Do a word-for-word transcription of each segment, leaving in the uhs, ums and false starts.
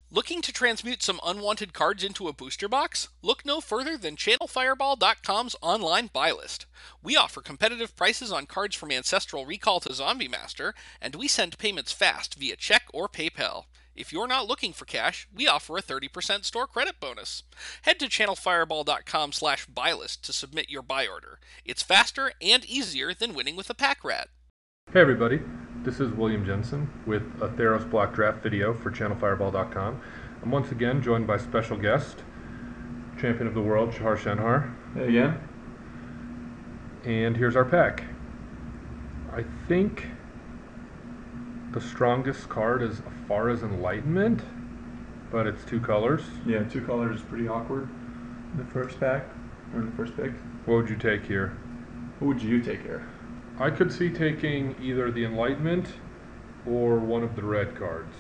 Looking to transmute some unwanted cards into a booster box? Look no further than channel fireball dot com's online buy list. We offer competitive prices on cards from Ancestral Recall to Zombie Master, and we send payments fast via check or PayPal. If you're not looking for cash, we offer a thirty percent store credit bonus. Head to channel fireball dot com slash buy list to submit your buy order. It's faster and easier than winning with a pack rat. Hey everybody, this is William Jensen with a Theros block draft video for channel fireball dot com. I'm once again joined by special guest, champion of the world, Shahar Shenhar. Hey again. And here's our pack. I think the strongest card is Afara's Enlightenment, but it's two colors. Yeah, two colors is pretty awkward. The first pack, or the first pick. What would you take here? Who would you take here? I could see taking either the Enlightenment or one of the red cards.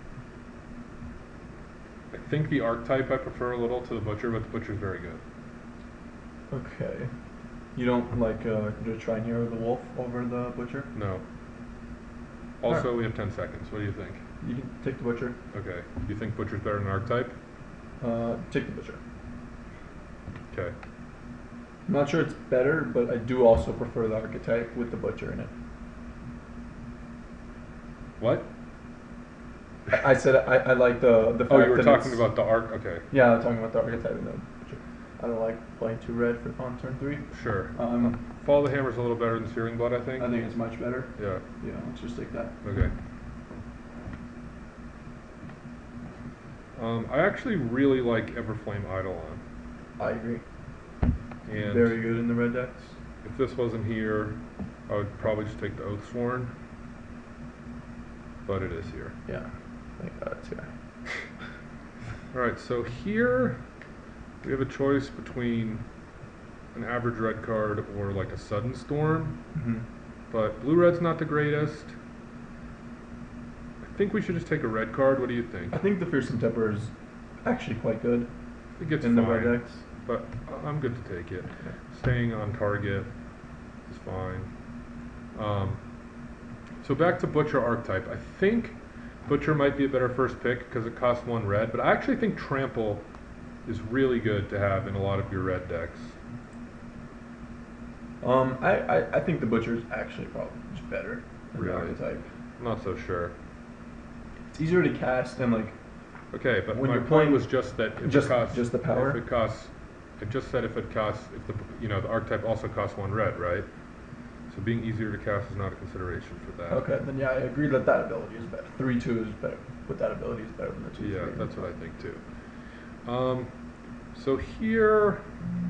I think the archetype I prefer a little to the Butcher, but the Butcher's very good. Okay. You don't like uh, just try and hero the wolf over the butcher? No. Also, Right. we have ten seconds. What do you think? You can take the butcher. Okay. Do you think Butcher's better than archetype? Uh, take the butcher. Okay. I'm not sure it's better, but I do also prefer the archetype with the butcher in it. What? I, I said I, I like the the fact Oh, you were that talking it's- about the arc. Okay. Yeah, I'm talking about the archetype and the butcher. I don't like playing two red for on turn three. Sure. Um, Follow the Hammer's a little better than Searing Blood, I think. I think it's much better. Yeah. Yeah, let's just take that. Okay. Um, I actually really like Everflame Eidolon. I agree. And Very good in the red decks. if this wasn't here, I would probably just take the Oathsworn. But it is here. Yeah, thank God it's here. Alright, so here we have a choice between an average red card or like a Sudden Storm. Mm-hmm. But blue-red's not the greatest. I think we should just take a red card. What do you think? I think the Fearsome Temper is actually quite good I think it's in the fine, red decks. but I- I'm good to take it. Staying on target is fine. Um, so back to Butcher archetype. I think Butcher might be a better first pick because it costs one red, but I actually think Trample is really good to have in a lot of your red decks. Um, I, I, I think the Butcher is actually probably just better than Really? the archetype. I'm not so sure. It's easier to cast and like Okay, but When my you're point playing- was just that if just- it costs just the power? If it costs, I just said if it costs, if the you know the archetype also costs one red, right? So being easier to cast is not a consideration for that. okay, then yeah, I agree that that ability is better. Three two is better. With that ability is better than the two. Yeah, three. that's what I think too. Um, so here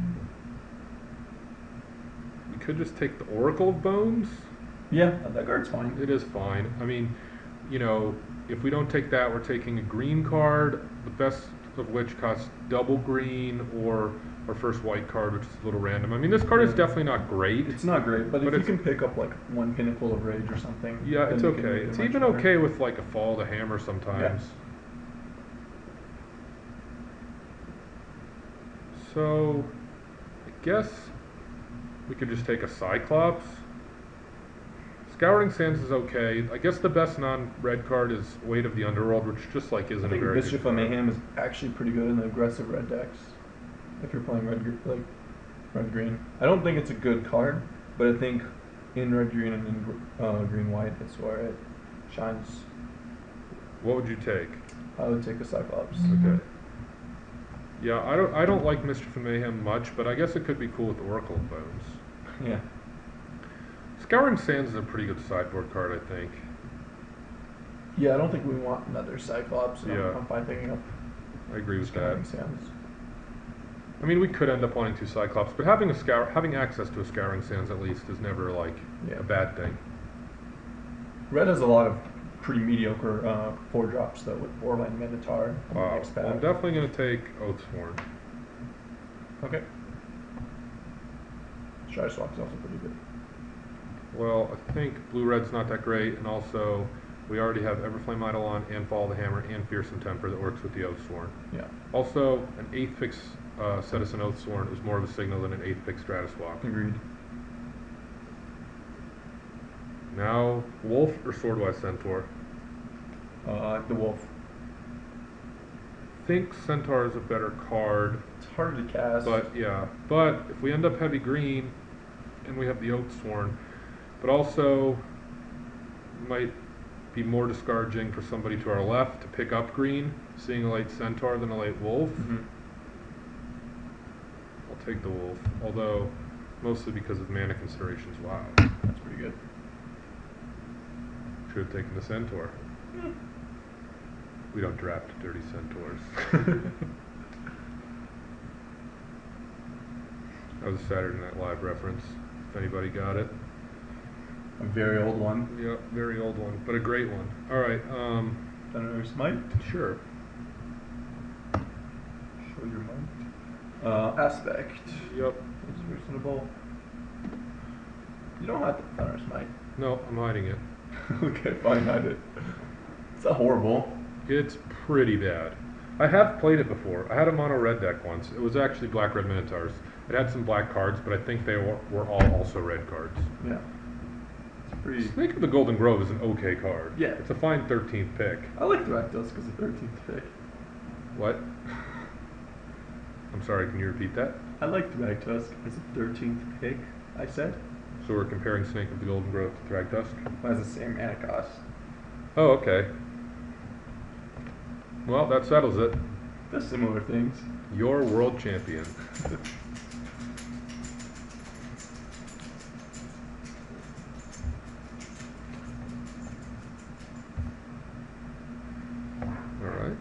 we could just take the Oracle of Bones. Yeah, that card's fine. It is fine. I mean, you know, if we don't take that, we're taking a green card, the best of which costs double green, or our first white card, which is a little random. I mean, this card is Yeah. definitely not great. It's not great, but, But if you it's- can pick up like one Pinnacle of Rage or something, Yeah, then it's you can okay. make it It's much even better. okay with like a Fall the Hammer sometimes. So, I guess we could just take a Cyclops. Scouring Sands is okay. I guess the best non-red card is Weight of the Underworld, which just like isn't I a think very Mischief good of card. Mayhem is actually pretty good in the aggressive red decks. If you're playing red, gr- like red green, I don't think it's a good card, but I think in red green and in gr- uh, green white, it's where it shines. What would you take? I would take a Cyclops. Okay. Yeah, I don't I don't like Mischief of Mayhem much, but I guess it could be cool with Oracle of Bones. Yeah. Scouring Sands is a pretty good sideboard card, I think. Yeah, I don't think we want another Cyclops. So Yeah. I'm, I'm fine picking up I agree with that. Scouring Sands. I mean, we could end up wanting two Cyclops, but having a scour, having access to a Scouring Sands at least is never like Yeah. a bad thing. Red has a lot of pretty mediocre uh, four drops though with Warland Minotaur. on the Wow. next Well, I'm pack. definitely going to take Oathsworn. Okay. Shire Swap is also pretty good. Well, I think Blue Red's not that great, and also we already have Everflame Eidolon and Fall of the Hammer and Fearsome Temper that works with the Oathsworn. Yeah. Also, an eighth pick uh, Citizen Oathsworn is more of a signal than an eighth pick Stratus Walk. Agreed. Now, Wolf or Swordwise Centaur? Uh, the wolf. think Centaur is a better card. It's harder to cast. But yeah, but if we end up heavy green, and we have the Oak Sworn, but also might be more discouraging for somebody to our left to pick up green, seeing a late Centaur than a late Wolf. Mm-hmm. I'll take the Wolf, although mostly because of mana considerations. Wow, That's pretty good. should have taken the Centaur. Mm. We don't draft dirty Centaurs. That was a Saturday Night Live reference, if anybody got it. A very old one. Yeah, very old one, but a great one. All right, um, Thunder Smite. sure. Show your might. Uh, aspect. Yep. It's reasonable. You don't have to Thunder Smite. No, I'm hiding it. Okay, fine, hide it. It's not horrible. It's pretty bad. I have played it before. I had a mono red deck once. It was actually black red Minotaurs. It had some black cards, but I think they were, were all also red cards. Yeah. It's pretty. Snake of the Golden Grove is an okay card. Yeah. It's a fine thirteenth pick. I like the Rakdos because the thirteenth pick. What? I'm sorry, can you repeat that? I like the Rakdos as a thirteenth pick, I said. So we're comparing Snake of the Golden Grove to Thragtusk? It has the same mana cost. Oh, okay. Well, that settles it. They're similar things. You're world champion. Alright.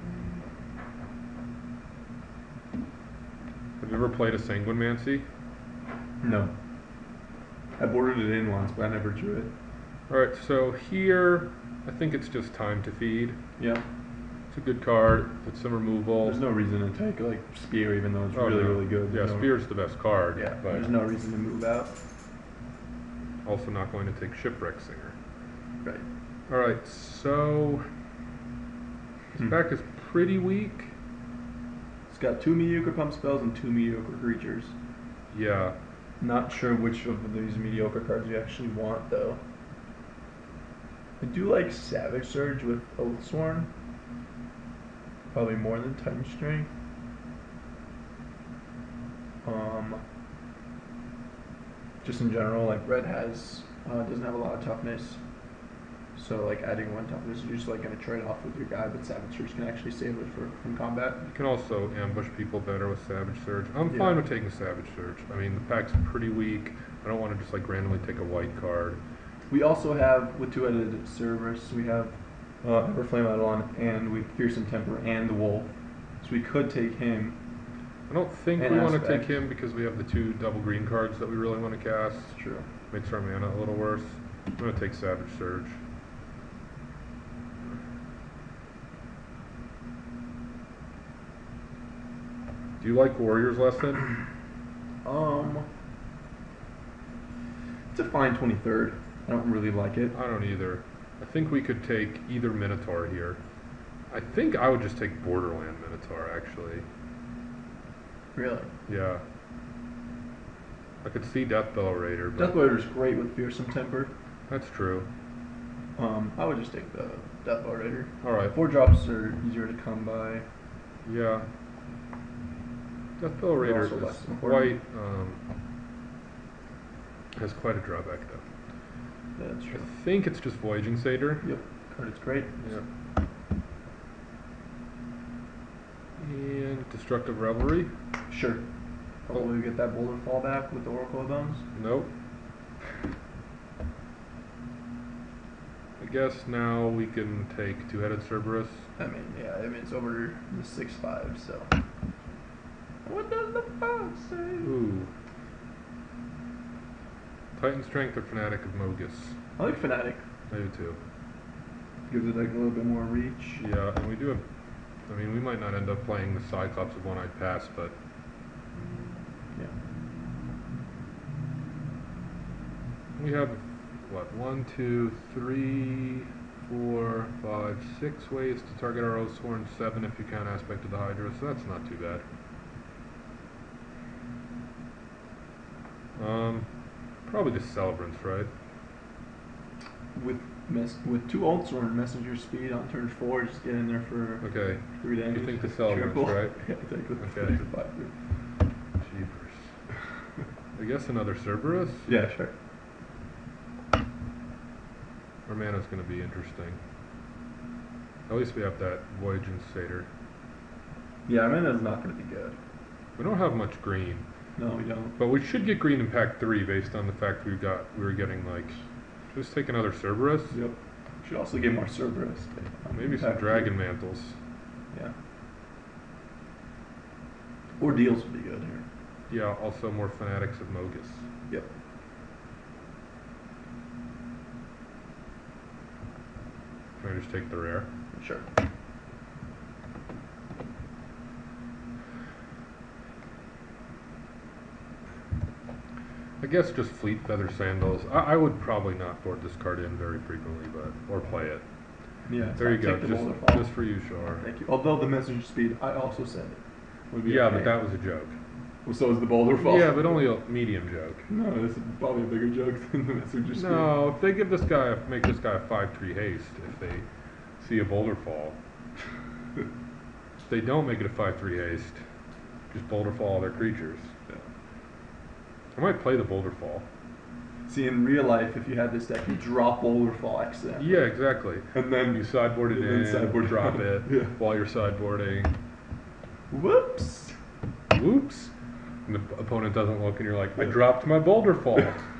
Have you ever played a Sanguinmancy? No. I boarded it in once, but I never drew it. Alright, so here, I think it's just time to feed. Yeah. It's a good card. It's some removal. There's no reason to take like Spear, even though it's Oh, really, no. really good. Yeah, There's no- Spear's the best card. Yeah, but there's no reason to move out. also not going to take Shipwreck Singer. Right. Alright, so his Hmm. back is pretty weak. It's got two mediocre pump spells and two mediocre creatures. Yeah. Not sure which of these mediocre cards you actually want, though. I do like Savage Surge with Oathsworn. Probably more than Titan Strength. Um, just in general, like Red has uh, doesn't have a lot of toughness, so like adding one toughness, you're just like gonna trade off with your guy. But Savage Surge can actually save it for from combat. You can also ambush people better with Savage Surge. I'm Yeah. fine with taking Savage Surge. I mean, the pack's pretty weak. I don't want to just like randomly take a white card. We also have with two-headed Cerberus, we have uh, Everflame Eidolon, and we Fearsome Temper and the Wolf. So we could take him. I don't think And we want to Aspect. take him because we have the two double green cards that we really want to cast. It's true. Makes our mana a little worse. I'm going to take Savage Surge. Do you like Warrior's Lesson? Um, it's a fine twenty-third. I don't really like it. I don't either. I think we could take either Minotaur here. I think I would just take Borderland Minotaur, actually. Really. Yeah. I could see Deathbell Raider, but Death Rider's great with Fearsome Temper. that's true. Um, I would just take the Death Raider. Alright, Four drops are easier to come by. yeah. Deathbell Raider also is less quite, important. um, has quite a drawback, though. Yeah, that's true. I think it's just Voyaging Satyr. Yep. Card is great. Yeah. And Destructive Revelry. Sure. Hopefully we get that Boulder fallback with the Oracle of Bones. Nope. I guess now we can take Two-Headed Cerberus. I mean, yeah, I mean, it's over the six five, so. What does the fox say? Ooh. Titan Strength or Fanatic of Mogus? I like Fnatic. I do too. Gives it like a little bit more reach. Yeah, and we do have. I mean, we might not end up playing the Cyclops of One-Eyed Pass, but Yeah. we have, what, one, two, three, four, five, six ways to target our Oathsworn, seven if you count Aspect of the Hydra, so that's not too bad. Um, probably just Celebrants, right? with mess with two ults or messenger speed on turn four, just get in there for Okay. three damage. You think the Celebrants, Triple. right? Yeah, take with Okay. the five. Jeepers. I guess another Cerberus? Yeah, sure. Our mana's going to be interesting. At least we have that Voyaging Satyr. Yeah, our mana's not going to be good. We don't have much green, No, we don't. but we should get green in pack three based on the fact we got we were getting like. Just take another Cerberus. Yep. Should also get more Cerberus. Maybe some Dragon Mantles. Yeah. Or deals would be good here. Yeah, also more Fanatics of Mogus. Yep. Can I just take the rare? Sure. I guess just Fleet Feather Sandals. I, I would probably not board this card in very frequently, but or play it. Yeah. There you go. Take the Just, Boulder Fall. just for you, Shahar. Thank you. Although the messenger speed, I also said it. Would be Yeah, okay. but that was a joke. Well, so is the Boulder Fall. Yeah, but only a medium joke. No, this is probably a bigger joke than the messenger speed. No, if they give this guy, a, make this guy a five three haste, if they see a Boulder Fall. If they don't make it a five three haste, just Boulder Fall all their creatures. Yeah. I might play the Boulder Fall. See, in real life, if you had this deck, you drop Boulder Fall accidentally. Yeah, exactly. And then You sideboard it and in, then sideboard drop it. it Yeah. while you're sideboarding. Whoops. Whoops. And the opponent doesn't look and you're like, I Yeah. dropped my Boulder Fall.